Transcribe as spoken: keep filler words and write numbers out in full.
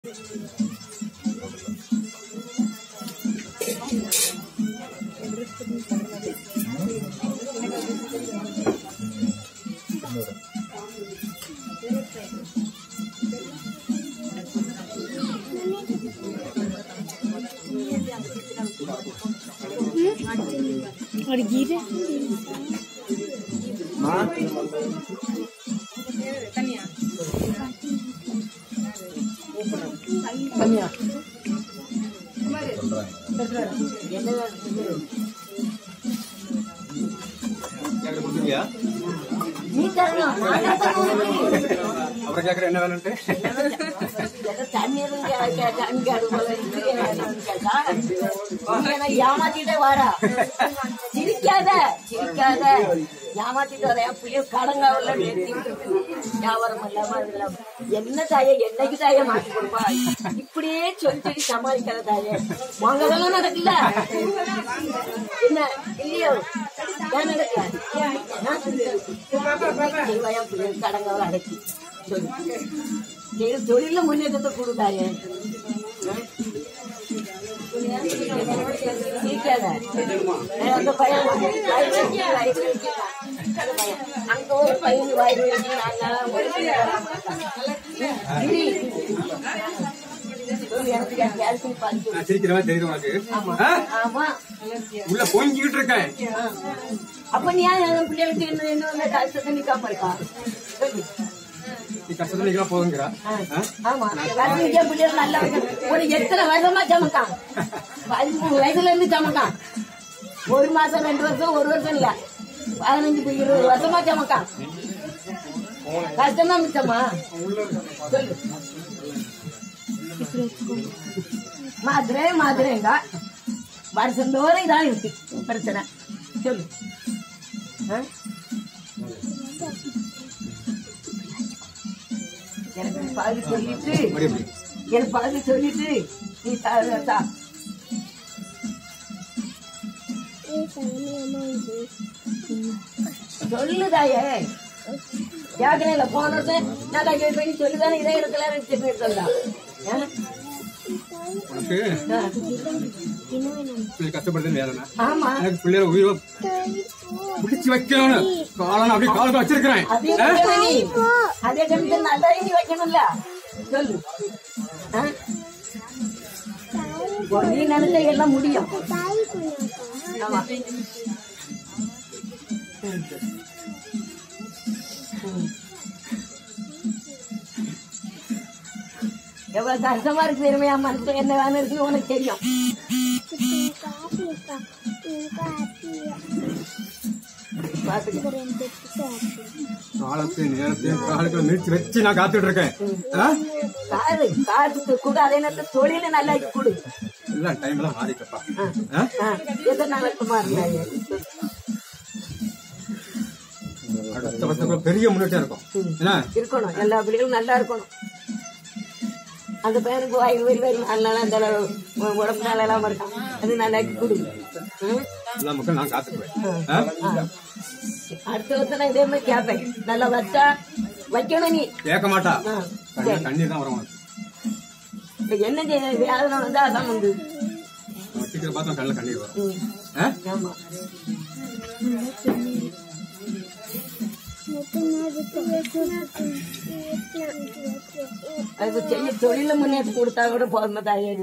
और गिरे मां तनिया तनिया क्या நீ தரணும் நான் தரணும் அப்புறம் கேக்குற என்ன வேணும்ட்டு தண்ணீர் தண்ணி போல ஏமாத்திட்டே வாரா சிரிக்காத சிரிக்காத ஏமாத்திட்டு வர என் பிள்ளைய கடங்காவில வியாபாரம் இல்லாம என்ன தாய என்னைக்கு தாய மாத்தி கொடுப்பா இப்படியே சொல்லி சொல்லி சமாளிக்காத தாய வாங்கலாம் நடக்கல என்ன இல்லையோ ஏன் நடக்கல என் பிள்ளைய கடங்காவில அடக்கி சொல்லி தொழில முன்னேற்றத்தை கொடுத்தாயே அந்த பையன் அங்க ஒரு பையன் வயிறு சிரிக்கிற மாதிரி தெரியுது உனக்கு உள்ள பொங்கிட்டு இருக்கேன் அப்ப நீ ஏன் பிள்ளைகளுக்கு என்ன கஷ்டத்தை நிக்காம இருக்கா நீ கஷ்டத்துல நிக்கிறா போதுங்கிறா ஆமா பிள்ளைகள் நல்லா ஒரு எத்தனை வருஷமா சமைக்கான் பதிமூணு வயசுல இருந்து சமைக்கான் ஒரு மாசம் ரெண்டு வருஷம் ஒரு வருஷம் இல்ல பதினஞ்சு இருபது வருஷமா சமைக்கான் கஷ்டமா மிச்சமா சொல்லு மாதிரே மாதிரேங்க வருஷம் தோறும் இதான் இருக்கு பிரச்சனை சொல்லு எனக்கு பாதி சொல்லிட்டு எனக்கு பாதி சொல்லிட்டு நீ தா சொல்லுதாயே யாக்கனையில போன வருஷம் நான் கையை போய் சொல்லிதானே இதே இடத்துல எடுத்துடா கஷ்டப்படுறது வேற ஆமா எனக்கு பிள்ளைய உயிரை பிடிச்சு வைக்கணும்னு காலம் அப்படி காலத்தை வச்சிருக்கிறேன் அதே கணக்கு நல்லா எழுதி வைக்கணும்ல சொல்லு நீ நினைச்ச எல்லாம் முடியும் ஆமா எவ்வளவு கஷ்டமா இருக்கு தெரியுமையா மனசு என்ன வேணும் இருக்கு உனக்கு தெரியும் காலத்தை நேரத்தையும் காலத்துல மீட்சி வச்சு நான் காத்துட்டு இருக்கேன் காது காதுக்கு கூட அதே நேரத்தில் தொழில நல்லா கொடு இல்ல டைம் எல்லாம் மாறிக்கப்பா எத்தனை நாளைக்கு மாறினாங்க அடுத்த வருஷம் பெரிய முன்னேற்றம் இருக்கும் என்ன இருக்கணும் எல்லா பிள்ளைகளும் நல்லா இருக்கணும் அந்த பையனுக்கு வயிறு வரி வரி அதனால அந்த உடம்பு நாள் எல்லாம் இருக்கான் அது நல்லா கொடு எல்லா மக்கள் நான் காத்துக்குவேன் அடுத்த வருஷம் இதே மாதிரி கேட்பேன் நல்லா வச்சா வைக்கணும் நீ கேட்க மாட்டா கண்ணீர் தான் வரும் இப்ப என்ன செய்ய வேதனை வந்தா அதான் வந்து வச்சுக்கிற பார்த்தா கண்ணில் கண்ணீர் வரும் ஆமா அது செய்ய தொழில முன்னேற்றம் கொடுத்தா கூட போதும் தாயே